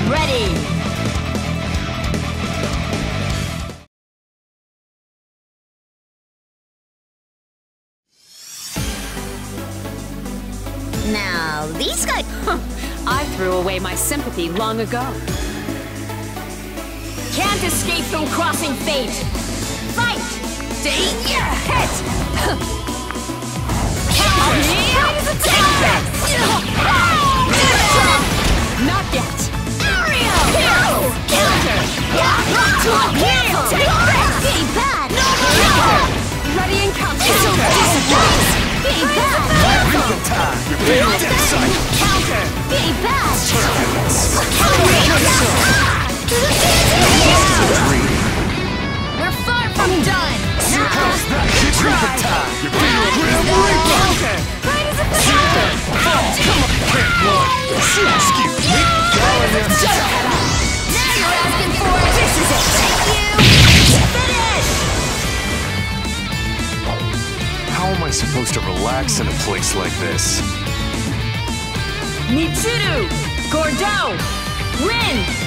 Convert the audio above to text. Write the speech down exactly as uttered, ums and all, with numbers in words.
ready! Now, these guys... I threw away my sympathy long ago. Can't escape from crossing fate! Fight! Stay here! Hit! Counter! Not yet! Mario! Counter! Take that! Be bad! Ready and counter! Be bad! Eureka time! You're being dead sight! Counter! Be bad! We're far from done! How's that? Eureka time! You're being grim reaper! Counter! Come on, can't run! Excuse me! Now you're asking for it! This is it! Thank you! Finish! How am I supposed to relax in a place like this? Mitsuru! Gordeau! Rin!